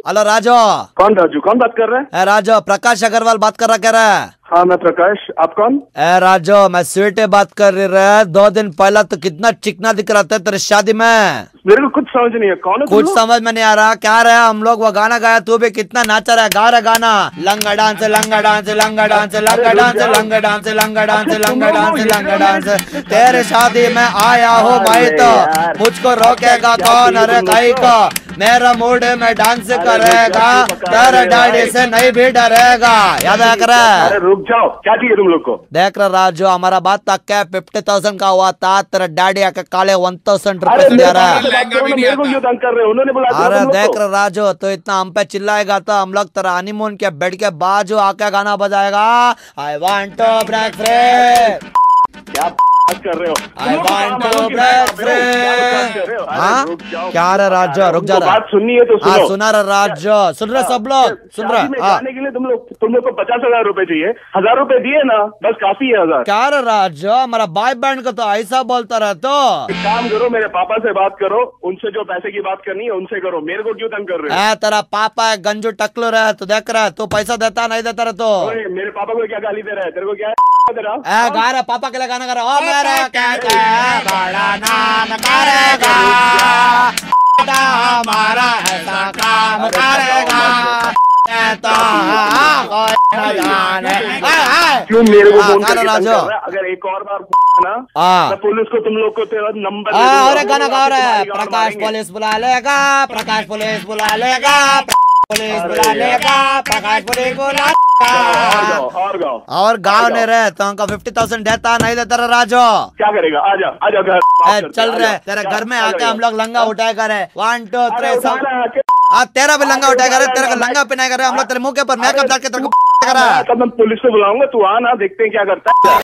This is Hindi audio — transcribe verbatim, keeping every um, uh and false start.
हेलो राजू। कौन राजू? कौन बात कर रहा है? राजू, प्रकाश अग्रवाल बात कर रहा कह रहा है। हाँ मैं प्रकाश, आप कौन? ए राजू, मैं स्वीटे बात कर रही है। दो दिन पहला तो कितना चिकना दिख रहा था तेरे शादी में। मेरे को कुछ समझ नहीं है, कौन है? कुछ समझ में नहीं आ रहा। क्या रहा हम लोग वो गाना गाया, तू भी कितना नाचा रहा है, गा रहा गाना। लंगा डांस लंगा डांस लंगा डांस लंगा डांस लंगा डांस लंगा डांस लंगा डांस लंगा डांस। तेरे शादी में आया हो भाई तो मुझको रोकेगा कौन? अरे कहीं को मेरा मूड में डांस करेगा, तेरे डैडी से नहीं भी डरेगा। याद है कर? अरे रुक जाओ, क्या चाहिए तुम लोग को? देख रहा राजू, हमारा बात तक क्या फिफ्टी थाउजेंड का हुआ था, तेरा डैडी आके काले वन थाउजेंड रुपए दे रहा है। अरे देख रहा राजू, तो इतना हम पे चिल्लाएगा तो हम लोग तेरा हनीमून के बेड के बाजू आके गाना बजाएगा। I want to break free. क्या कर रहे हो? I want to break free। हाँ क्या रहा राजू, रुक जा रहा। बात सुननी है तो सुनो। हाँ सुना रहा राजू, सुन रहे सब लोग, सुन रहे। जाने के लिए तुम लोग तुम लोग को पचास हजार रूपए चाहिए, हजार रूपए दिए ना, बस काफी है हजार। क्या रहा राजू, हमारा बाय बैंड का तो ऐसा बोलता रहा। तो एक काम करो, मेरे पापा से बात करो, उनसे जो पैसे की बात करनी है उनसे करो, मेरे को क्यों तंग कर रहे हो? तेरा पापा गंजू टकलो रहा, तो देख रहा है, तू पैसा देता नहीं देता रहा। तो मेरे पापा को क्या गाली दे रहा है? तेरे को क्या तेरा? गा रहा पापा के लिए गाना गा रहा। ओ मेरा कहते बड़ा नाम करेगा, हमारा ऐसा काम करेगा तो क्यों मेरे को फोन करके राजू? अगर एक और बार ना तो पुलिस को तुम लोग को तेरा नंबर और गाना गा रहा है। प्रकाश पुलिस बुला लेगा, प्रकाश पुलिस बुला लेगा, पुलिस बुला लेगा, प्रकाश पुलिस बुला। और गाँव और गाँव नहीं रहे तो हमको फिफ्टी थाउजेंड देता नहीं देता रहा राजू? क्या करेगा? आजा आजा घर चल रहे तेरे घर में आके हम लोग लंगा उठाएगा रे। वन टू थ्री सब। हाँ तेरा भी लंगा उठाएगा रे, तेरा लंगा पहनाएगा रे हम लोग तेरे मुंह के ऊपर मेकअप डाल के तेरे को करा। तब मैं पुलिस से बुलाऊंगा, तू आ ना, देखते हैं क्या करता है।